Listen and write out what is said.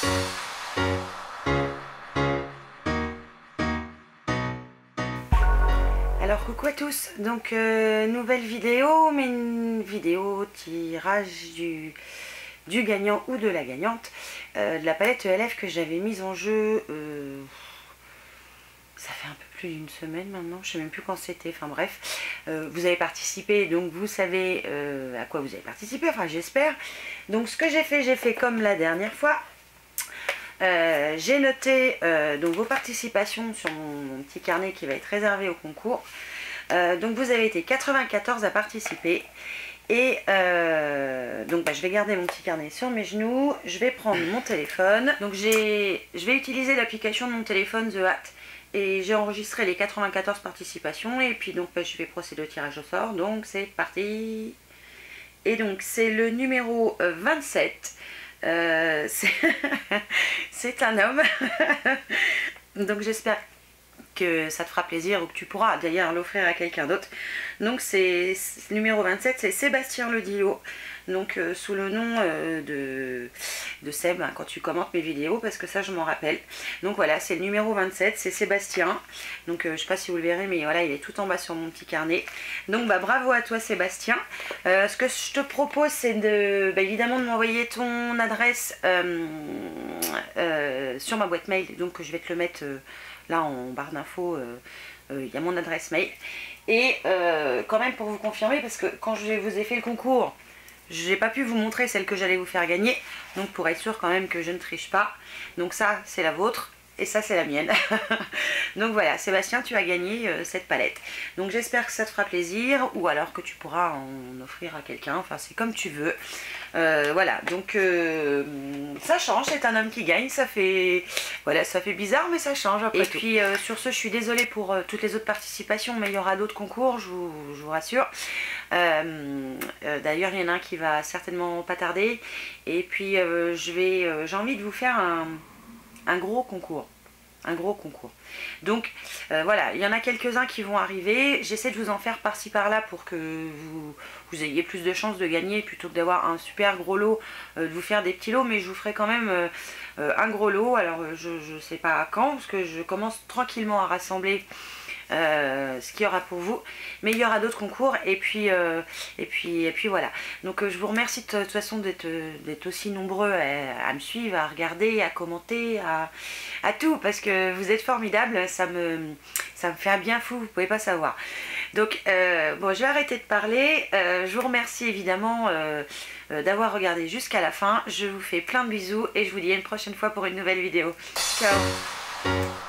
Alors coucou à tous, donc nouvelle vidéo, mais une vidéo tirage du gagnant ou de la gagnante de la palette ELF que j'avais mise en jeu, ça fait un peu plus d'une semaine maintenant, je sais même plus quand c'était, enfin bref, vous avez participé, donc vous savez à quoi vous avez participé, enfin j'espère. Donc ce que j'ai fait comme la dernière fois. J'ai noté donc vos participations sur mon petit carnet qui va être réservé au concours. Donc vous avez été 94 à participer. Et donc je vais garder mon petit carnet sur mes genoux. Je vais prendre mon téléphone. Donc je vais utiliser l'application de mon téléphone The Hat. Et j'ai enregistré les 94 participations. Et puis donc je vais procéder au tirage au sort. Donc c'est parti. Et donc c'est le numéro 27. C'est un homme. Donc j'espère que ça te fera plaisir ou que tu pourras d'ailleurs l'offrir à quelqu'un d'autre. Donc c'est numéro 27, c'est Sébastien Ledillo. Donc sous le nom de Seb, hein, quand tu commentes mes vidéos, parce que ça je m'en rappelle. Donc voilà, c'est le numéro 27, c'est Sébastien. Donc je sais pas si vous le verrez, mais voilà, il est tout en bas sur mon petit carnet. Donc bah bravo à toi Sébastien. Ce que je te propose, c'est de évidemment de m'envoyer ton adresse sur ma boîte mail. Donc je vais te le mettre là en barre d'infos, il y a mon adresse mail. Et quand même pour vous confirmer, parce que quand je vous ai fait le concours, je n'ai pas pu vous montrer celle que j'allais vous faire gagner. Donc pour être sûr quand même que je ne triche pas. Donc ça c'est la vôtre. Et ça c'est la mienne. Donc voilà, Sébastien, tu as gagné cette palette. Donc j'espère que ça te fera plaisir, ou alors que tu pourras en offrir à quelqu'un, enfin c'est comme tu veux. Voilà, donc ça change, c'est un homme qui gagne, ça fait, voilà, ça fait bizarre mais ça change après. Et tout. Puis sur ce, je suis désolée pour toutes les autres participations, mais il y aura d'autres concours, je vous rassure. D'ailleurs il y en a un qui va certainement pas tarder. Et puis j'ai envie de vous faire un gros concours. Un gros concours. Donc voilà, il y en a quelques-uns qui vont arriver. J'essaie de vous en faire par-ci par-là pour que vous ayez plus de chances de gagner plutôt que d'avoir un super gros lot, de vous faire des petits lots. Mais je vous ferai quand même un gros lot. Alors je sais pas quand, parce que je commence tranquillement à rassembler ce qu'il y aura pour vous, mais il y aura d'autres concours. Et puis voilà, donc je vous remercie de toute façon d'être aussi nombreux à me suivre, à regarder, à commenter, à tout, parce que vous êtes formidables, ça me fait un bien fou, vous pouvez pas savoir. Donc bon, je vais arrêter de parler. Je vous remercie évidemment d'avoir regardé jusqu'à la fin. Je vous fais plein de bisous et je vous dis à une prochaine fois pour une nouvelle vidéo. Ciao.